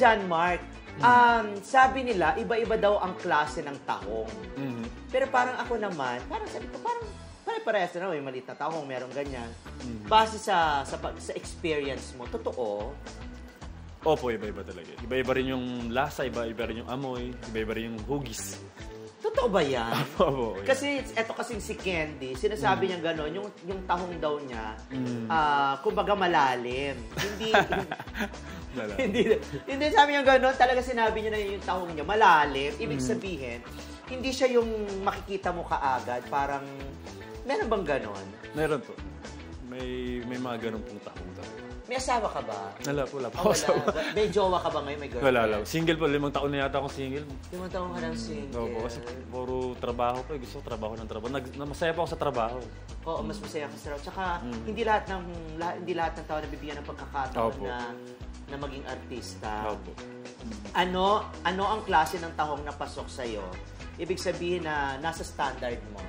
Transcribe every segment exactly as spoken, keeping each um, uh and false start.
John Mark, um, sabi nila, iba-iba daw ang klase ng tahong. Mm-hmm. Pero parang ako naman, parang sabi ko, parang pare-parehas na, may maliit na tahong, merong ganyan. Mm-hmm. Base sa, sa sa experience mo, totoo? Opo, iba-iba talaga. Iba-iba rin yung lasa, iba-iba rin yung amoy, iba-iba rin yung hugis. Totoo ba yan? Opo. Yeah. Kasi eto kasing si Candy, sinasabi mm. niya gano'n, yung, yung tahong daw niya, mm. uh, kumbaga malalim. Hindi, hindi, hindi sabi niya gano'n, talaga sinabi niya na yung tahong niya, malalim. Ibig mm. sabihin, hindi siya yung makikita mo kaagad, parang, meron bang gano'n? Meron po. May, may mga gano'n pong tahong daw. May asawa ka ba? Wala po, wala po. Oh, wala. May jowa ka ba ngayon? May girlfriend? Wala lang. Single po. Limang taon na yata akong single. Limang taon ka ng single? Oo po. Kasi puro trabaho po. Gusto ko trabaho ng trabaho. Nag, masaya pa ako sa trabaho. Oo, mas masaya ka sa trabaho. Tsaka mm. hindi lahat ng lahat, hindi lahat ng tao nabibigyan ng pagkakataon na na maging artista. Opo. Ano, ano ang klase ng tahong na pasok sa'yo? Ibig sabihin na nasa standard mo?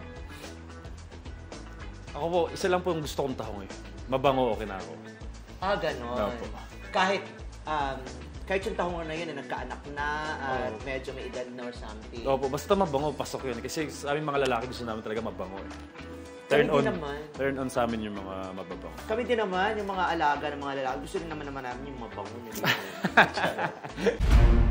Ako po, isa lang po yung gusto kong tahong eh. Mabango, okay na ako. Ah, gano'n. Opo. Kahit, um, kahit yung tahong na yun, na nagkaanak na, at uh, medyo may edad na or something. Opo, basta mabango, pasok yun. Kasi sa aming mga lalaki, gusto namin talaga mabango eh. Turn Kami on, naman. turn on sa amin yung mga mababango. Kami din naman, yung mga alaga ng mga lalaki, gusto rin naman naman namin yung mabango.